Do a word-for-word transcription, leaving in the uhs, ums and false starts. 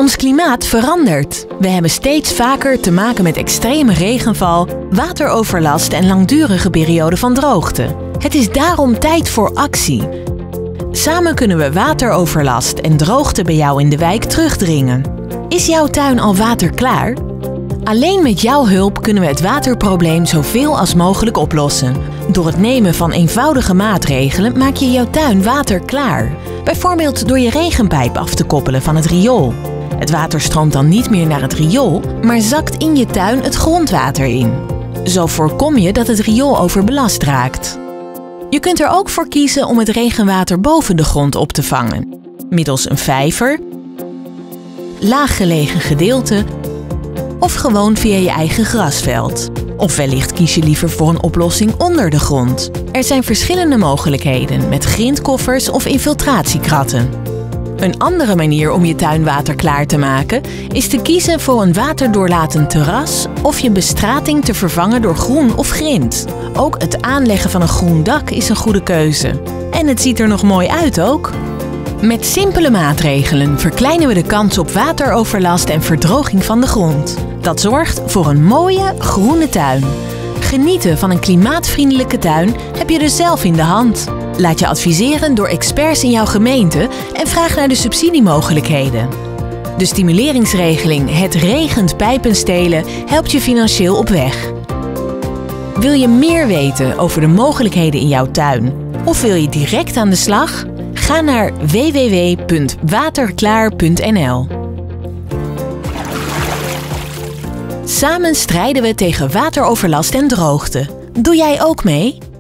Ons klimaat verandert. We hebben steeds vaker te maken met extreme regenval, wateroverlast en langdurige perioden van droogte. Het is daarom tijd voor actie. Samen kunnen we wateroverlast en droogte bij jou in de wijk terugdringen. Is jouw tuin al waterklaar? Alleen met jouw hulp kunnen we het waterprobleem zoveel als mogelijk oplossen. Door het nemen van eenvoudige maatregelen maak je jouw tuin waterklaar. Bijvoorbeeld door je regenpijp af te koppelen van het riool. Het water stroomt dan niet meer naar het riool, maar zakt in je tuin het grondwater in. Zo voorkom je dat het riool overbelast raakt. Je kunt er ook voor kiezen om het regenwater boven de grond op te vangen. Middels een vijver, laaggelegen gedeelte of gewoon via je eigen grasveld. Of wellicht kies je liever voor een oplossing onder de grond. Er zijn verschillende mogelijkheden met grindkoffers of infiltratiekratten. Een andere manier om je tuin waterklaar te maken is te kiezen voor een waterdoorlatend terras of je bestrating te vervangen door groen of grind. Ook het aanleggen van een groen dak is een goede keuze. En het ziet er nog mooi uit ook. Met simpele maatregelen verkleinen we de kans op wateroverlast en verdroging van de grond. Dat zorgt voor een mooie, groene tuin. Genieten van een klimaatvriendelijke tuin heb je dus zelf in de hand. Laat je adviseren door experts in jouw gemeente en vraag naar de subsidiemogelijkheden. De stimuleringsregeling Het regent pijpen stelen helpt je financieel op weg. Wil je meer weten over de mogelijkheden in jouw tuin? Of wil je direct aan de slag? Ga naar w w w punt waterklaar punt n l. Samen strijden we tegen wateroverlast en droogte. Doe jij ook mee?